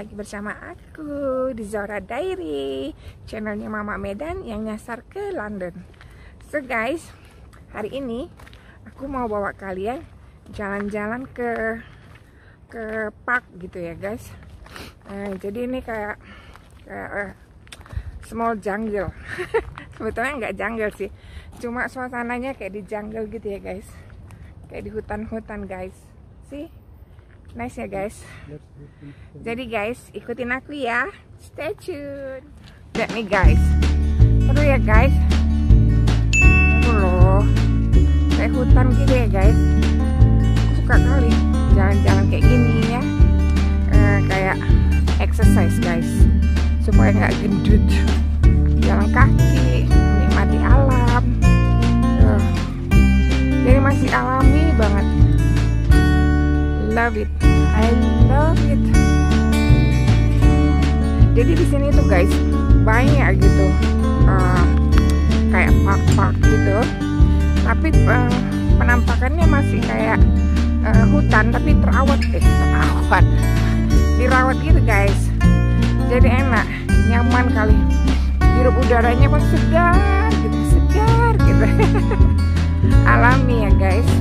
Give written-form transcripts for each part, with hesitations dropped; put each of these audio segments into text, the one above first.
lagi bersama aku di Zora Diary, channelnya Mama Medan yang nyasar ke London. So guys, hari ini aku mau bawa kalian jalan-jalan ke park gitu ya guys. Jadi ini kayak small jungle. Sebetulnya nggak jungle sih, cuma suasananya kayak di jungle gitu ya guys, kayak di hutan-hutan guys. Sih nice ya guys. Jadi guys, ikutin aku ya, stay tune. Lihat nih guys, seru ya guys. Itu loh, kayak hutan gitu ya guys. Aku suka kali jalan-jalan kayak gini ya, kayak exercise guys, supaya nggak gendut. Jalan kaki, nikmati alam. Jadi masih alami banget. Love it, I love it. Jadi di sini tuh guys banyak gitu, kayak park-park gitu. Tapi penampakannya masih kayak hutan, tapi dirawat gitu guys. Jadi enak, nyaman kali. Hirup udaranya pun segar gitu. Alami ya guys.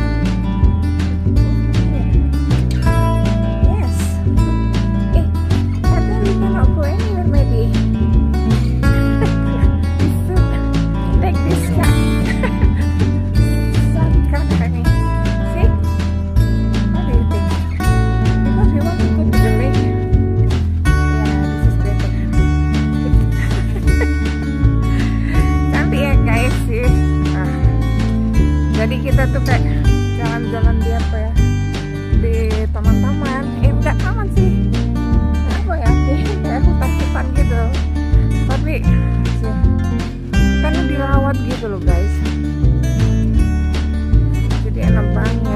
Jadi kita tuh kayak jalan-jalan di apa ya, di taman-taman, enggak taman sih, apa ya, kayak hutan-hutan gitu, tapi kan dirawat gitu loh guys, jadi enak banget.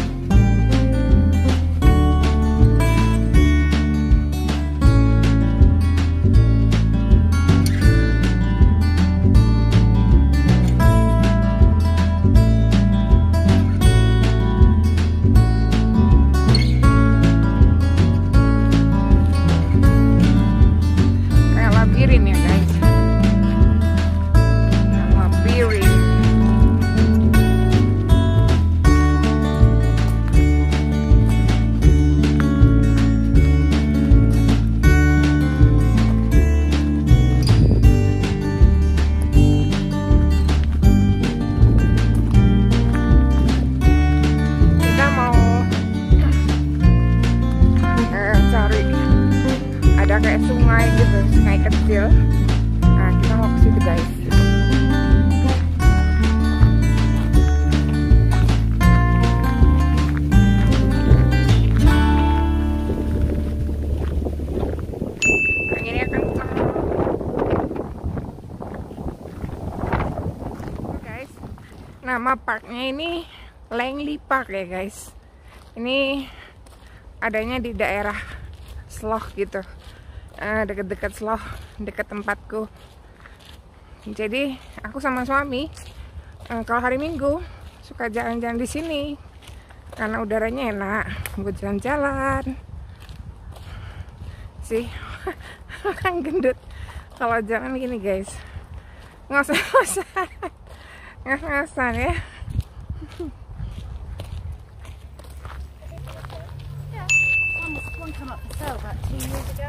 Kayak sungai gitu, sungai kecil. Nah, kita mau ke situ guys. Anginnya kencang. Guys, nama parknya ini Langley Park ya guys. Ini adanya di daerah Slough gitu. Dekat-dekat Slough, dekat tempatku. Jadi aku sama suami kalau hari Minggu suka jalan-jalan di sini karena udaranya enak buat jalan-jalan. Sih orang gendut kalau jalan gini guys, ngos-ngosan ya. One come up for sale about 2 years ago.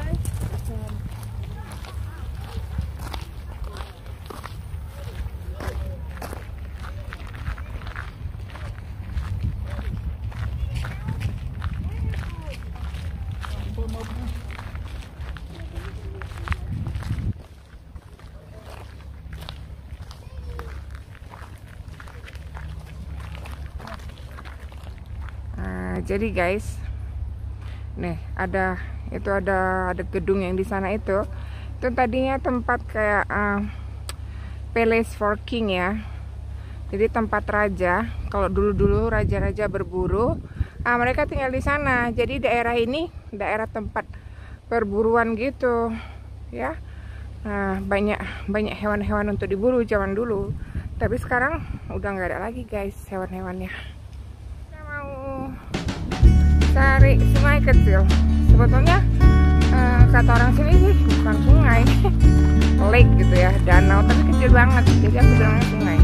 Jadi guys, nih ada gedung yang di sana itu tadinya tempat kayak Palace for King ya. Jadi tempat raja. Kalau dulu raja-raja berburu, mereka tinggal di sana. Jadi daerah ini daerah tempat perburuan gitu ya. Banyak hewan-hewan untuk diburu zaman dulu. Tapi sekarang udah nggak ada lagi guys hewan-hewannya. Kita mau cari sungai kecil. Sebetulnya kata orang sini sih bukan sungai, lake gitu ya, danau tapi kecil banget, jadi aku bilangnya sungai.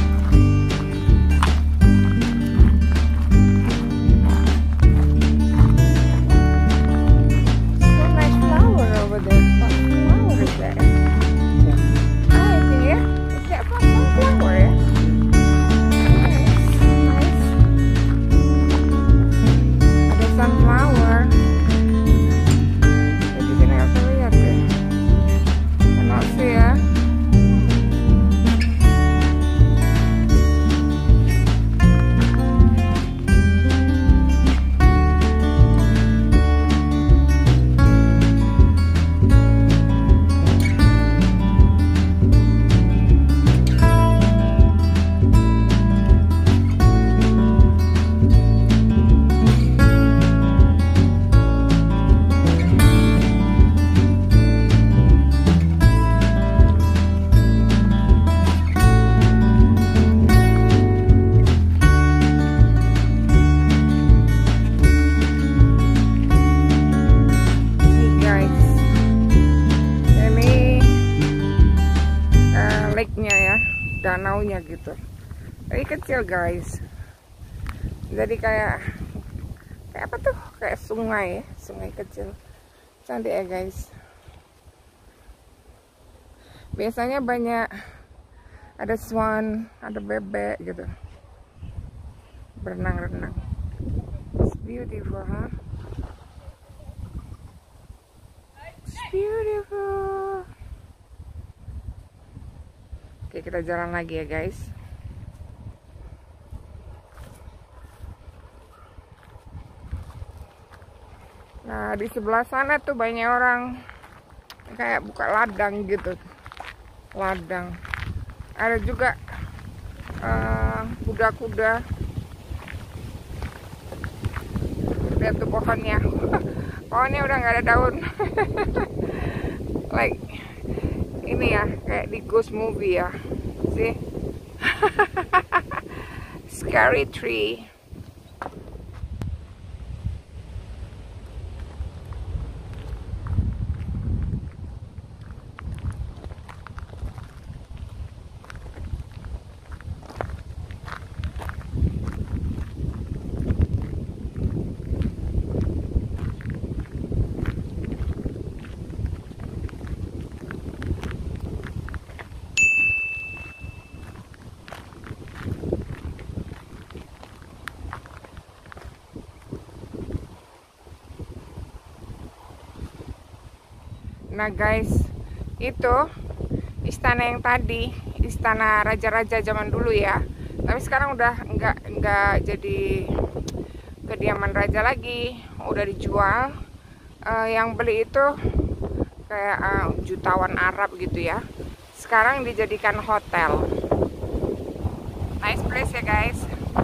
So nice flower over there. What flower is that? I think ya, is that sunflower ya? Nice. Ada sunflower. Ya. Lake-nya ya, danaunya gitu. Jadi kecil guys. Jadi kayak apa tuh? Kayak sungai ya, sungai kecil. Cantik ya guys. Biasanya banyak ada swan, ada bebek gitu. Berenang-renang. It's beautiful, huh? It's beautiful. Oke, kita jalan lagi ya guys. Nah, di sebelah sana tuh banyak orang kayak buka ladang gitu. Ladang. Ada juga kuda-kuda. Lihat tuh pohonnya. Pohonnya udah nggak ada daun. Like ini ya, kayak di ghost movie ya. See? Scary tree. Nah guys, itu istana yang tadi, istana raja-raja zaman dulu ya. Tapi sekarang udah nggak jadi kediaman raja lagi, udah dijual. Yang beli itu kayak jutawan Arab gitu ya. Sekarang dijadikan hotel. Nice place ya guys.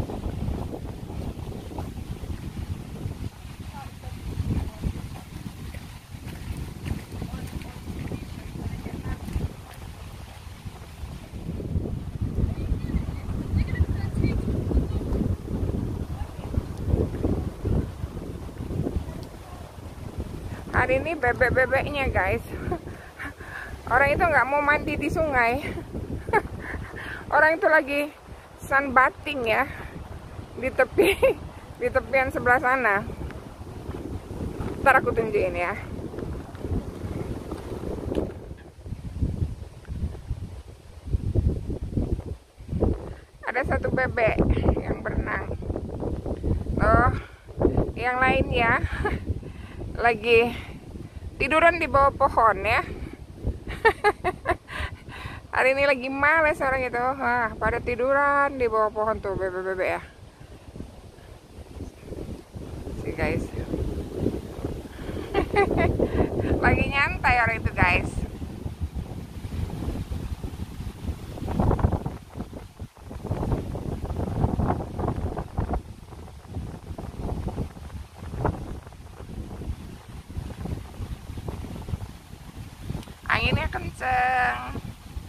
Hari ini bebek-bebeknya guys. Orang itu nggak mau mandi di sungai. Orang itu lagi sunbathing ya di tepian sebelah sana. Ntar aku tunjukin ya. Ada satu bebek yang berenang. Oh, yang lainnya lagi tiduran di bawah pohon ya. Hari ini lagi males orang itu. Wah, pada tiduran di bawah pohon tuh bebek-bebek ya. See guys. Lagi nyantai orang itu guys. Anginnya kenceng.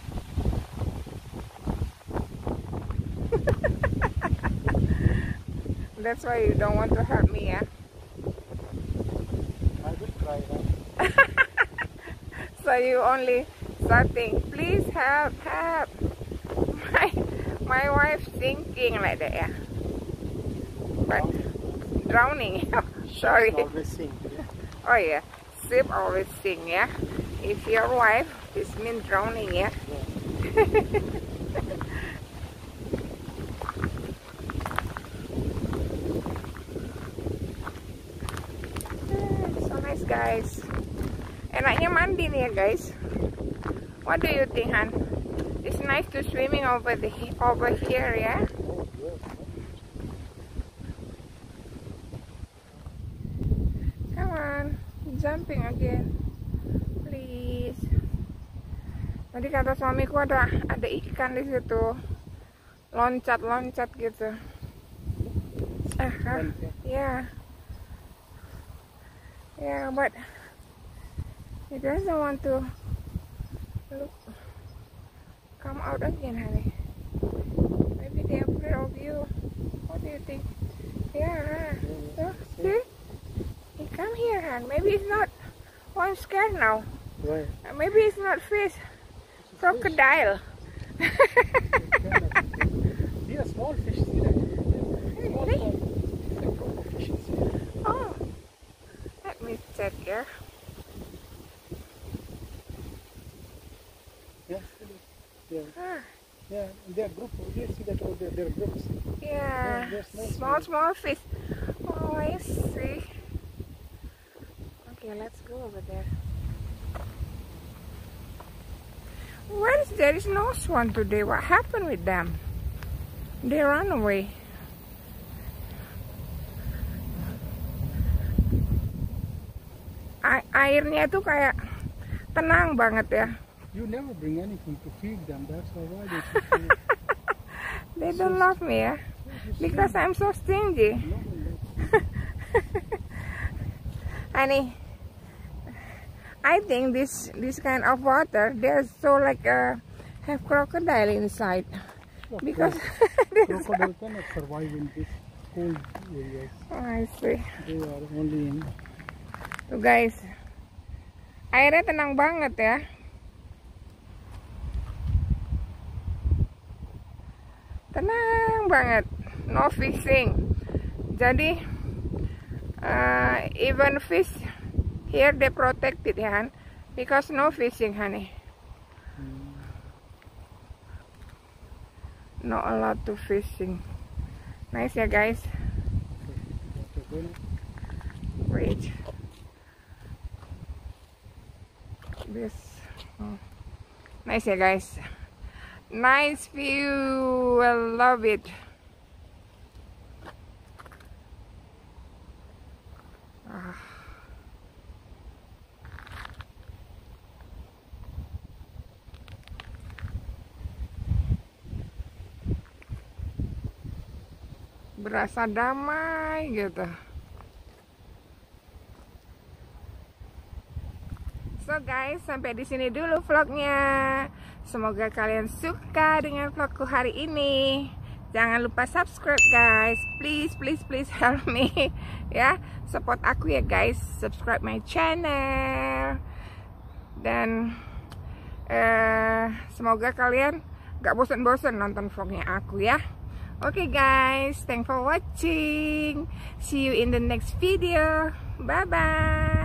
That's why you don't want to hurt me ya. I will try that. So you only starting. Please help, help. My wife sinking like that, yeah. But drowning. Sorry. Always sing, yeah. Oh yeah, ship always sing, yeah. If your wife, this means drowning, yeah. So nice, guys. Enaknya mandi nih ya, guys. What do you think, Han? It's nice to swimming over here, yeah. Come on, jumping again, please. Tadi kata suamiku ada ikan di situ, loncat gitu. Yeah, but he doesn't want to look. Come out again, honey. Maybe they're afraid of you. What do you think? Yeah. So, see? He come here, hon. Maybe it's not. Oh, I'm scared now. Why? Maybe it's not fish. Crocodile. Yeah, small fish. Really? Small fishes. Oh. Let me check here. Yeah. Ah. Yeah, they're group. You see that over there? They're groups. Yeah. They're Small fish. Oh, I see. Okay, let's go over there. There is no swan today. What happened with them? They run away. Airnya tuh kayak tenang banget ya. You never bring anything to feed them. That's why they keep They don't love me, yeah, because I'm so stingy. Honey, I think this kind of water, there's so like have crocodile inside, because crocodile cannot survive in this cold areas. Oh, I see. They are only in. Tuh guys, airnya tenang banget ya. Tenang banget, no fishing. Jadi even fish here they protected ya, Han, because no fishing, honey. Not allowed to fishing. Nice ya guys. Wait. This. Nice ya guys. Nice view. I love it. Berasa damai gitu. So guys, sampai di sini dulu vlognya. Semoga kalian suka dengan vlogku hari ini. Jangan lupa subscribe guys. Please help me. Ya, support aku ya guys. Subscribe my channel. Dan semoga kalian gak bosan-bosan nonton vlognya aku ya. Okay guys, thanks for watching. See you in the next video. Bye bye.